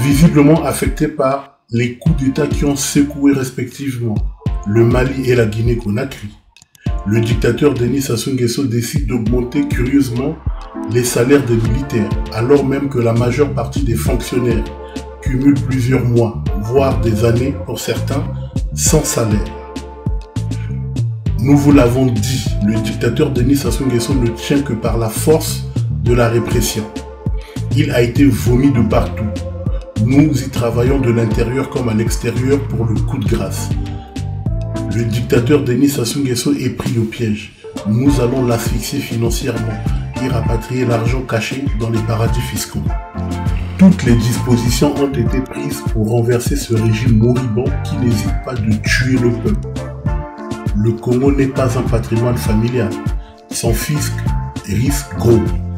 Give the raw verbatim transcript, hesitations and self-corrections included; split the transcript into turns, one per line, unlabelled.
Visiblement affecté par les coups d'État qui ont secoué respectivement le Mali et la Guinée-Conakry, le dictateur Denis Sassou Nguesso décide d'augmenter curieusement les salaires des militaires, alors même que la majeure partie des fonctionnaires cumulent plusieurs mois, voire des années pour certains, sans salaire. Nous vous l'avons dit, le dictateur Denis Sassou Nguesso ne tient que par la force de la répression. Il a été vomi de partout. Nous y travaillons de l'intérieur comme à l'extérieur pour le coup de grâce. Le dictateur Denis Sassou Nguesso est pris au piège. Nous allons l'asphyxier financièrement et rapatrier l'argent caché dans les paradis fiscaux. Toutes les dispositions ont été prises pour renverser ce régime moribond qui n'hésite pas de tuer le peuple. Le Congo n'est pas un patrimoine familial. Son fisc risque gros.